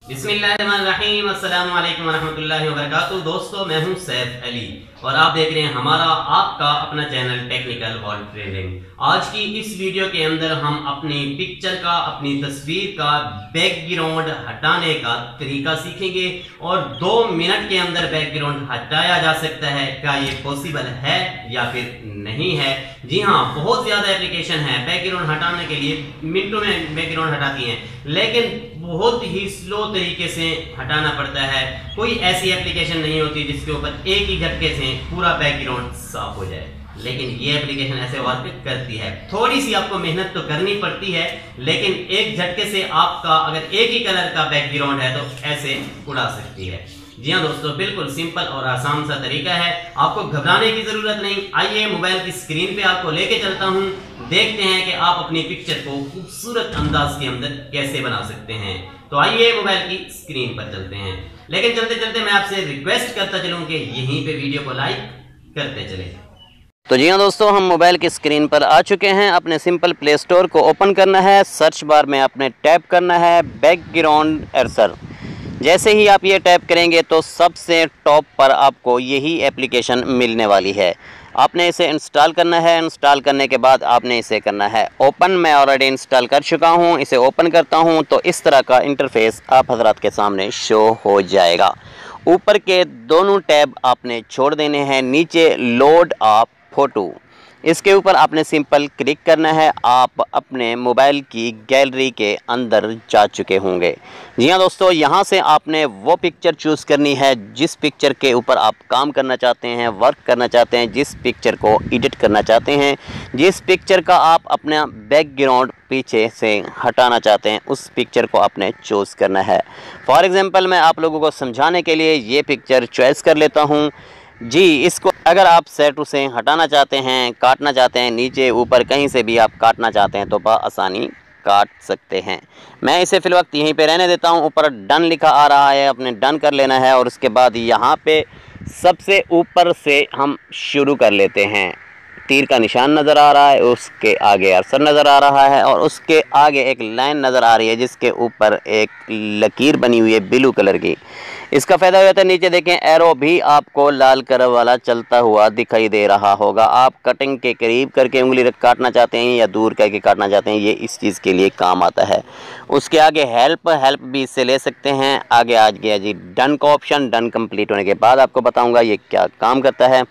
बिस्मिल्लाहिर्रहमानिर्रहीम, अस्सलाम वालेकुम वरहमतुल्लाहि वबरकातुहू। दोस्तों, मैं हूं सैफ अली और आप देख रहे हैं हमारा आपका अपना चैनल टेक्निकल वर्ल्ड ट्रेनिंग। आज की इस वीडियो के अंदर हम अपनी पिक्चर का, अपनी तस्वीर का बैकग्राउंड हटाने का तरीका सीखेंगे और 2 मिनट के अंदर बैकग्राउंड हटाया जा सकता है। क्या ये पॉसिबल है या फिर नहीं है? जी हाँ, बहुत ज्यादा एप्लीकेशन है बैकग्राउंड हटाने के लिए, मिनटों में बैकग्राउंड हटाती हैं, लेकिन बहुत ही स्लो तरीके से हटाना पड़ता है। कोई ऐसी एप्लीकेशन नहीं होती जिसके ऊपर एक ही झटके से पूरा बैकग्राउंड साफ हो जाए, लेकिन ये एप्लीकेशन ऐसे वर्क करती है। थोड़ी सी आपको मेहनत तो करनी पड़ती है, लेकिन एक झटके से आपका अगर एक ही कलर का बैकग्राउंड है तो ऐसे उड़ा सकती है। जी हाँ दोस्तों, बिल्कुल सिंपल और आसान सा तरीका है, आपको घबराने की जरूरत नहीं। आइए मोबाइल की स्क्रीन पे आपको लेके चलता हूँ, देखते हैं कि आप अपनी पिक्चर को खूबसूरत अंदाज के अंदर कैसे बना सकते हैं। तो आइए मोबाइल की स्क्रीन पर चलते हैं, लेकिन चलते चलते मैं आपसे रिक्वेस्ट करता चलूं कि यहीं पे वीडियो को लाइक करते चलें। तो जी हाँ दोस्तों, हम मोबाइल की स्क्रीन पर आ चुके हैं। अपने सिंपल प्ले स्टोर को ओपन करना है, सर्च बार में आपने टैप करना है बैकग्राउंड एरसर। जैसे ही आप ये टैप करेंगे तो सबसे टॉप पर आपको यही एप्लीकेशन मिलने वाली है। आपने इसे इंस्टॉल करना है। इंस्टॉल करने के बाद आपने इसे करना है ओपन। मैं ऑलरेडी इंस्टॉल कर चुका हूँ, इसे ओपन करता हूँ तो इस तरह का इंटरफेस आप हजरात के सामने शो हो जाएगा। ऊपर के दोनों टैब आपने छोड़ देने हैं। नीचे लोड आप फोटो, इसके ऊपर आपने सिंपल क्लिक करना है। आप अपने मोबाइल की गैलरी के अंदर जा चुके होंगे। जी हाँ दोस्तों, यहाँ से आपने वो पिक्चर चूज़ करनी है जिस पिक्चर के ऊपर आप काम करना चाहते हैं, वर्क करना चाहते हैं, जिस पिक्चर को एडिट करना चाहते हैं, जिस पिक्चर का आप अपना बैकग्राउंड पीछे से हटाना चाहते हैं, उस पिक्चर को आपने चूज़ करना है। फॉर एग्ज़ाम्पल मैं आप लोगों को समझाने के लिए ये पिक्चर चॉइस कर लेता हूँ। जी, इसको अगर आप सेट से हटाना चाहते हैं, काटना चाहते हैं, नीचे ऊपर कहीं से भी आप काटना चाहते हैं तो बआसानी काट सकते हैं। मैं इसे फिल वक्त यहीं पे रहने देता हूं। ऊपर डन लिखा आ रहा है, अपने डन कर लेना है और उसके बाद यहाँ पे सबसे ऊपर से हम शुरू कर लेते हैं। तीर का निशान नज़र आ रहा है, उसके आगे अरसर नज़र आ रहा है और उसके आगे एक लाइन नज़र आ रही है जिसके ऊपर एक लकीर बनी हुई है ब्लू कलर की। इसका फ़ायदा होता है, नीचे देखें एरो भी आपको लाल कलर वाला चलता हुआ दिखाई दे रहा होगा। आप कटिंग के करीब करके उंगली रख काटना चाहते हैं या दूर करके काटना चाहते हैं, ये इस चीज़ के लिए काम आता है। उसके आगे हेल्प भी इससे ले सकते हैं। आगे आ गया जी डन का ऑप्शन। डन कंप्लीट होने के बाद आपको बताऊँगा ये क्या काम करता है।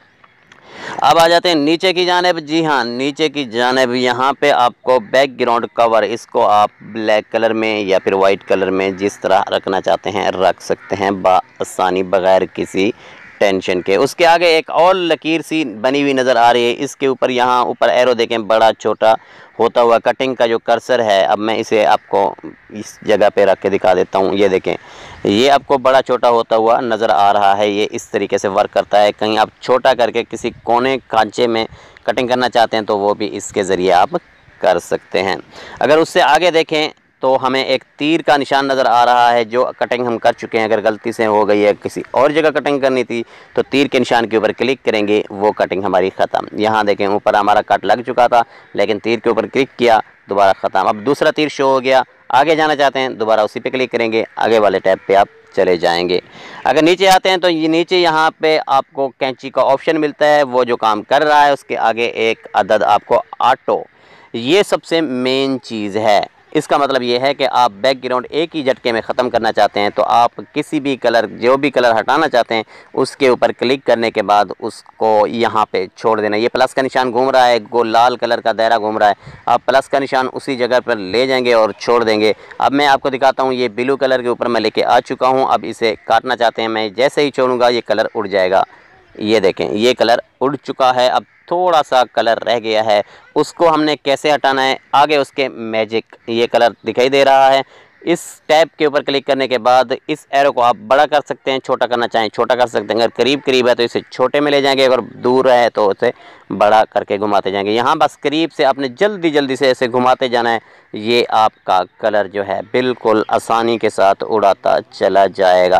अब आ जाते हैं नीचे की जानिब। जी हाँ, नीचे की जानिब यहाँ पे आपको बैकग्राउंड कवर, इसको आप ब्लैक कलर में या फिर वाइट कलर में जिस तरह रखना चाहते हैं रख सकते हैं बआसानी, बगैर किसी टेंशन के। उसके आगे एक और लकीर सी बनी हुई नज़र आ रही है। इसके ऊपर यहाँ ऊपर एरो देखें, बड़ा छोटा होता हुआ कटिंग का जो कर्सर है। अब मैं इसे आपको इस जगह पे रख के दिखा देता हूँ। ये देखें, ये आपको बड़ा छोटा होता हुआ नज़र आ रहा है। ये इस तरीके से वर्क करता है। कहीं आप छोटा करके किसी कोने खांचे में कटिंग करना चाहते हैं तो वो भी इसके ज़रिए आप कर सकते हैं। अगर उससे आगे देखें तो हमें एक तीर का निशान नज़र आ रहा है। जो कटिंग हम कर चुके हैं, अगर गलती से हो गई है, किसी और जगह कटिंग करनी थी तो तीर के निशान के ऊपर क्लिक करेंगे, वो कटिंग हमारी ख़त्म। यहाँ देखें ऊपर हमारा कट लग चुका था, लेकिन तीर के ऊपर क्लिक किया, दोबारा ख़त्म। अब दूसरा तीर शो हो गया। आगे जाना चाहते हैं, दोबारा उसी पे क्लिक करेंगे, आगे वाले टैब पे आप चले जाएंगे। अगर नीचे आते हैं तो ये नीचे यहाँ पे आपको कैंची का ऑप्शन मिलता है। वो जो काम कर रहा है उसके आगे एक अदद आपको ऑटो, ये सबसे मेन चीज़ है। इसका मतलब ये है कि आप बैकग्राउंड एक ही झटके में ख़त्म करना चाहते हैं तो आप किसी भी कलर, जो भी कलर हटाना चाहते हैं, उसके ऊपर क्लिक करने के बाद उसको यहाँ पे छोड़ देना। ये प्लस का निशान घूम रहा है, गो लाल कलर का दायरा घूम रहा है, आप प्लस का निशान उसी जगह पर ले जाएंगे और छोड़ देंगे। अब मैं आपको दिखाता हूँ, ये ब्लू कलर के ऊपर मैं लेके आ चुका हूँ। अब इसे काटना चाहते हैं, मैं जैसे ही छोड़ूंगा ये कलर उड़ जाएगा। ये देखें, ये कलर उड़ चुका है। अब थोड़ा सा कलर रह गया है, उसको हमने कैसे हटाना है, आगे उसके मैजिक, ये कलर दिखाई दे रहा है। इस टैब के ऊपर क्लिक करने के बाद इस एरो को आप बड़ा कर सकते हैं, छोटा करना चाहें छोटा कर सकते हैं। अगर करीब करीब है तो इसे छोटे में ले जाएंगे, अगर दूर है तो उसे बड़ा करके घुमाते जाएंगे। यहाँ बस करीब से आपने जल्दी जल्दी से ऐसे घुमाते जाना है। ये आपका कलर जो है बिल्कुल आसानी के साथ उड़ाता चला जाएगा।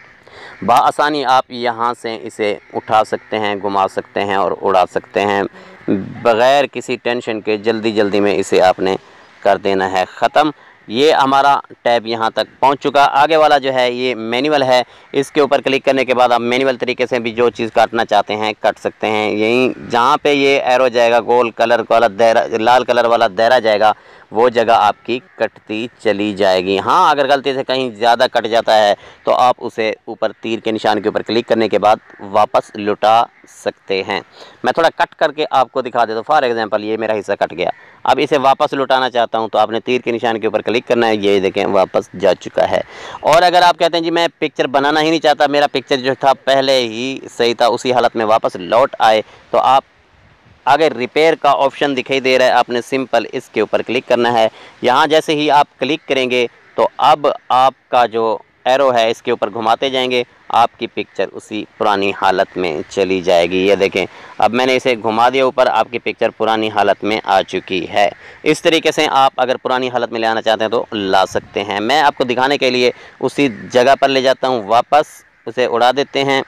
बआसानी आप यहाँ से इसे उठा सकते हैं, घुमा सकते हैं और उड़ा सकते हैं, बग़ैर किसी टेंशन के। जल्दी जल्दी में इसे आपने कर देना है ख़त्म। ये हमारा टैब यहाँ तक पहुँच चुका। आगे वाला जो है ये मैनुअल है, इसके ऊपर क्लिक करने के बाद आप मैनुअल तरीके से भी जो चीज़ काटना चाहते हैं काट सकते हैं। यहीं जहाँ पे ये एरो जाएगा, गोल कलर वाला दायरा, लाल कलर वाला दायरा जाएगा, वो जगह आपकी कटती चली जाएगी। हाँ, अगर गलती से कहीं ज़्यादा कट जाता है तो आप उसे ऊपर तीर के निशान के ऊपर क्लिक करने के बाद वापस लुटा सकते हैं। मैं थोड़ा कट करके आपको दिखा देता हूँ। फॉर एग्जांपल ये मेरा हिस्सा कट गया, अब इसे वापस लुटाना चाहता हूँ तो आपने तीर के निशान के ऊपर क्लिक करना है, ये देखें वापस जा चुका है। और अगर आप कहते हैं जी मैं पिक्चर बनाना ही नहीं चाहता, मेरा पिक्चर जो था पहले ही सही था, उसी हालत में वापस लौट आए, तो आप आगे रिपेयर का ऑप्शन दिखाई दे रहा है, आपने सिंपल इसके ऊपर क्लिक करना है। यहाँ जैसे ही आप क्लिक करेंगे तो अब आपका जो एरो है इसके ऊपर घुमाते जाएंगे, आपकी पिक्चर उसी पुरानी हालत में चली जाएगी। ये देखें, अब मैंने इसे घुमा दिया ऊपर, आपकी पिक्चर पुरानी हालत में आ चुकी है। इस तरीके से आप अगर पुरानी हालत में ले आना चाहते हैं तो ला सकते हैं। मैं आपको दिखाने के लिए उसी जगह पर ले जाता हूँ, वापस उसे उड़ा देते हैं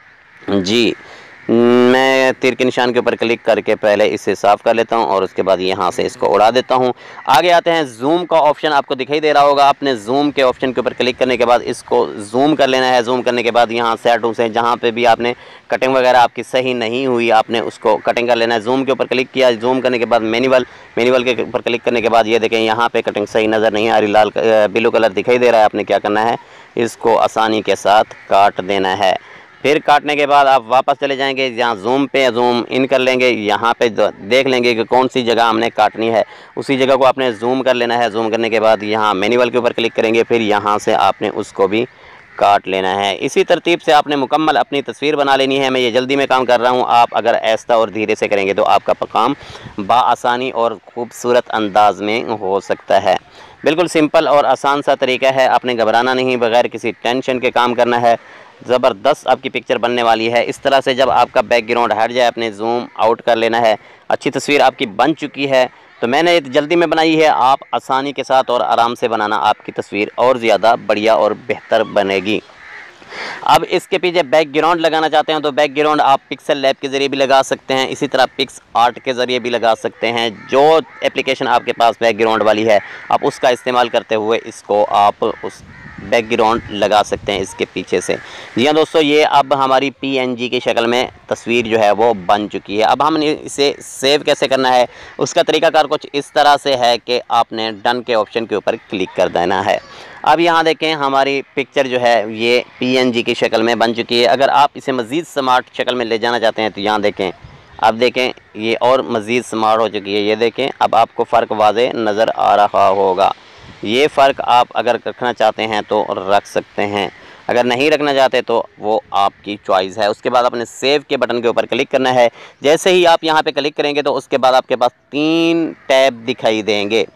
जी। मैं तीर के निशान के ऊपर क्लिक करके पहले इसे साफ़ कर लेता हूं और उसके बाद यहां से इसको उड़ा देता हूं। आगे आते हैं, जूम का ऑप्शन आपको दिखाई दे रहा होगा। आपने जूम के ऑप्शन के ऊपर क्लिक करने के बाद इसको जूम कर लेना है। जूम करने के बाद यहां सेटिंग से जहां पे भी आपने कटिंग वगैरह आपकी सही नहीं हुई, आपने उसको कटिंग कर लेना है। जूम के ऊपर क्लिक किया, जूम करने के बाद मैनुअल के ऊपर क्लिक करने के बाद ये देखें यहाँ पर कटिंग सही नज़र नहीं आ रही, लाल ब्लू कलर दिखाई दे रहा है। आपने क्या करना है, इसको आसानी के साथ काट देना है। फिर काटने के बाद आप वापस चले जाएंगे, जहाँ जूम पे जूम इन कर लेंगे, यहाँ पे देख लेंगे कि कौन सी जगह हमने काटनी है, उसी जगह को आपने जूम कर लेना है। जूम करने के बाद यहाँ मैनुअल के ऊपर क्लिक करेंगे, फिर यहाँ से आपने उसको भी काट लेना है। इसी तरतीब से आपने मुकम्मल अपनी तस्वीर बना लेनी है। मैं ये जल्दी में काम कर रहा हूँ, आप अगर ऐसा और धीरे से करेंगे तो आपका काम बआसानी और खूबसूरत अंदाज में हो सकता है। बिल्कुल सिंपल और आसान सा तरीका है, आपने घबराना नहीं, बगैर किसी टेंशन के काम करना है। ज़बरदस्त आपकी पिक्चर बनने वाली है। इस तरह से जब आपका बैकग्राउंड हट जाए अपने जूम आउट कर लेना है। अच्छी तस्वीर आपकी बन चुकी है। तो मैंने जल्दी में बनाई है, आप आसानी के साथ और आराम से बनाना, आपकी तस्वीर और ज़्यादा बढ़िया और बेहतर बनेगी। अब इसके पीछे बैकग्राउंड लगाना चाहते हैं तो बैकग्राउंड आप पिक्सल लैब के ज़रिए भी लगा सकते हैं, इसी तरह पिक्स आर्ट के ज़रिए भी लगा सकते हैं। जो एप्लीकेशन आपके पास बैकग्राउंड वाली है आप उसका इस्तेमाल करते हुए इसको आप उस बैकग्राउंड लगा सकते हैं इसके पीछे से। जी हाँ दोस्तों, ये अब हमारी PNG की शक्ल में तस्वीर जो है वो बन चुकी है। अब हमने इसे सेव कैसे करना है, उसका तरीकाकार कुछ इस तरह से है कि आपने डन के ऑप्शन के ऊपर क्लिक कर देना है। अब यहाँ देखें, हमारी पिक्चर जो है ये PNG की शक्ल में बन चुकी है। अगर आप इसे मज़ीद स्मार्ट शक्ल में ले जाना चाहते हैं तो यहाँ देखें, अब देखें ये और मज़ीद स्मार्ट हो चुकी है। ये देखें, अब आपको फ़र्क वाज़े नज़र आ रहा होगा। ये फ़र्क आप अगर रखना चाहते हैं तो रख सकते हैं, अगर नहीं रखना चाहते तो वो आपकी चॉइस है। उसके बाद अपने सेव के बटन के ऊपर क्लिक करना है। जैसे ही आप यहाँ पे क्लिक करेंगे तो उसके बाद आपके पास 3 टैब दिखाई देंगे।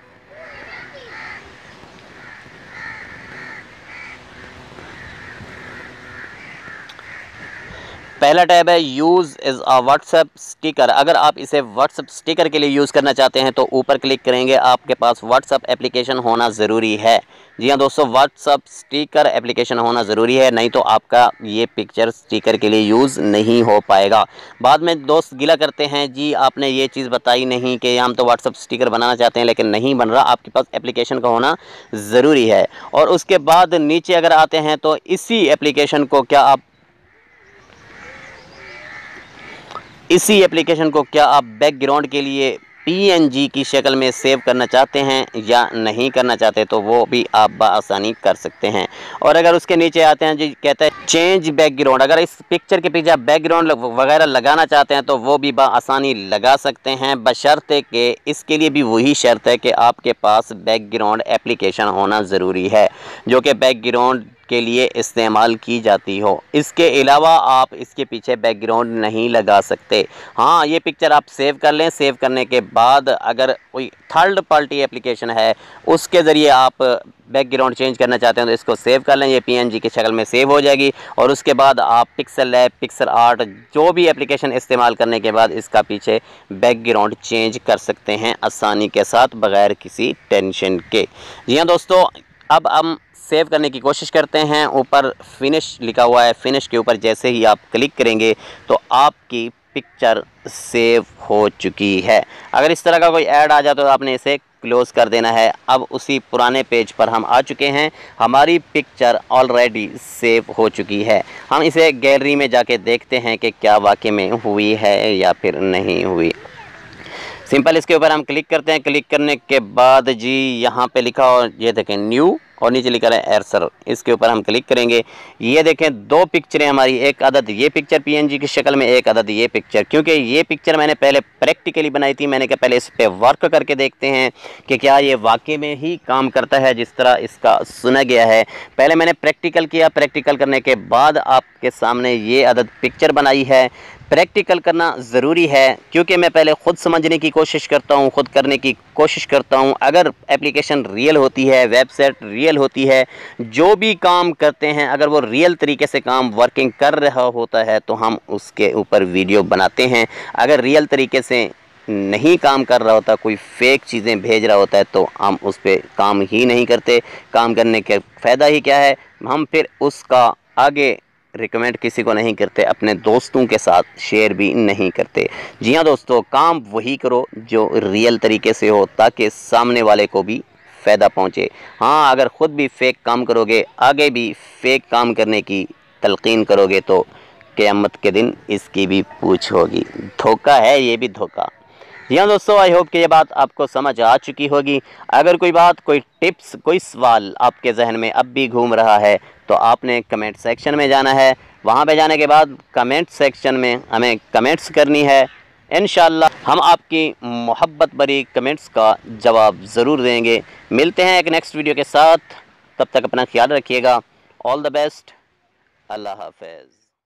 पहला टैब है use is a WhatsApp sticker. अगर आप इसे व्हाट्सएप स्टिकर के लिए यूज़ करना चाहते हैं तो ऊपर क्लिक करेंगे, आपके पास व्हाट्सएप एप्लीकेशन होना ज़रूरी है। जी हाँ दोस्तों, व्हाट्सएप स्टिकर एप्लीकेशन होना ज़रूरी है, नहीं तो आपका ये पिक्चर स्टिकर के लिए यूज़ नहीं हो पाएगा। बाद में दोस्त गिला करते हैं, जी आपने ये चीज़ बताई नहीं कि हम तो व्हाट्सएप स्टिकर बनाना चाहते हैं लेकिन नहीं बन रहा। आपके पास एप्लीकेशन का होना ज़रूरी है। और उसके बाद नीचे अगर आते हैं तो इसी एप्लीकेशन को क्या आप बैकग्राउंड के लिए PNG की शक्ल में सेव करना चाहते हैं या नहीं करना चाहते तो वो भी आप बआसानी कर सकते हैं। और अगर उसके नीचे आते हैं जी, कहता है चेंज बैकग्राउंड, अगर इस पिक्चर के पीछे आप बैकग्राउंड वगैरह लगाना चाहते हैं तो वो भी बआसानी लगा सकते हैं, बशर्ते कि इसके लिए भी वही शर्त है कि आपके पास बैकग्राउंड एप्लीकेशन होना ज़रूरी है जो कि बैकग्राउंड के लिए इस्तेमाल की जाती हो। इसके अलावा आप इसके पीछे बैकग्राउंड नहीं लगा सकते। हाँ, ये पिक्चर आप सेव कर लें। सेव करने के बाद अगर कोई थर्ड पार्टी एप्लीकेशन है उसके ज़रिए आप बैकग्राउंड चेंज करना चाहते हैं तो इसको सेव कर लें, ये PNG की शक्ल में सेव हो जाएगी। और उसके बाद आप पिक्सल लैब, पिक्सल आर्ट जो भी एप्लीकेशन इस्तेमाल करने के बाद इसका पीछे बैकग्राउंड चेंज कर सकते हैं आसानी के साथ, बग़ैर किसी टेंशन के। जी हाँ दोस्तों, अब हम सेव करने की कोशिश करते हैं। ऊपर फिनिश लिखा हुआ है, फिनिश के ऊपर जैसे ही आप क्लिक करेंगे तो आपकी पिक्चर सेव हो चुकी है। अगर इस तरह का कोई ऐड आ जाए तो आपने इसे क्लोज़ कर देना है। अब उसी पुराने पेज पर हम आ चुके हैं। हमारी पिक्चर ऑलरेडी सेव हो चुकी है। हम इसे गैलरी में जाके देखते हैं कि क्या वाकई में हुई है या फिर नहीं हुई। सिंपल इसके ऊपर हम क्लिक करते हैं। क्लिक करने के बाद जी यहाँ पे लिखा और ये देखें न्यू और नीचे लिखा है एरसर। इसके ऊपर हम क्लिक करेंगे। ये देखें 2 पिक्चरें हमारी, एक अदद ये पिक्चर पीएनजी की शक्ल में, एक अदद ये पिक्चर। क्योंकि ये पिक्चर मैंने पहले प्रैक्टिकली बनाई थी, मैंने कहा पहले इस पर वर्क करके देखते हैं कि क्या ये वाकई में ही काम करता है जिस तरह इसका सुना गया है। पहले मैंने प्रैक्टिकल किया, प्रैक्टिकल करने के बाद आपके सामने ये अदद पिक्चर बनाई है। प्रैक्टिकल करना ज़रूरी है क्योंकि मैं पहले ख़ुद समझने की कोशिश करता हूँ, ख़ुद करने की कोशिश करता हूँ। अगर एप्लीकेशन रियल होती है, वेबसाइट रियल होती है, जो भी काम करते हैं अगर वो रियल तरीके से काम वर्किंग कर रहा होता है तो हम उसके ऊपर वीडियो बनाते हैं। अगर रियल तरीके से नहीं काम कर रहा होता, कोई फेक चीज़ें भेज रहा होता है तो हम उस पर काम ही नहीं करते। काम करने का फ़ायदा ही क्या है, हम फिर उसका आगे रिकमेंड किसी को नहीं करते, अपने दोस्तों के साथ शेयर भी नहीं करते। जी हाँ दोस्तों, काम वही करो जो रियल तरीके से हो ताकि सामने वाले को भी फ़ायदा पहुँचे। हाँ, अगर ख़ुद भी फेक काम करोगे, आगे भी फेक काम करने की तलकीन करोगे तो क़यामत के दिन इसकी भी पूछ होगी। धोखा है, ये भी धोखा। जी हाँ दोस्तों, आई होप कि ये बात आपको समझ आ चुकी होगी। अगर कोई बात, कोई टिप्स, कोई सवाल आपके जहन में अब भी घूम रहा है तो आपने कमेंट सेक्शन में जाना है। वहाँ पे जाने के बाद कमेंट सेक्शन में हमें कमेंट्स करनी है। इंशाअल्लाह हम आपकी मोहब्बत भरी कमेंट्स का जवाब ज़रूर देंगे। मिलते हैं एक नेक्स्ट वीडियो के साथ, तब तक अपना ख्याल रखिएगा। ऑल द बेस्ट, अल्लाह हाफ़िज़।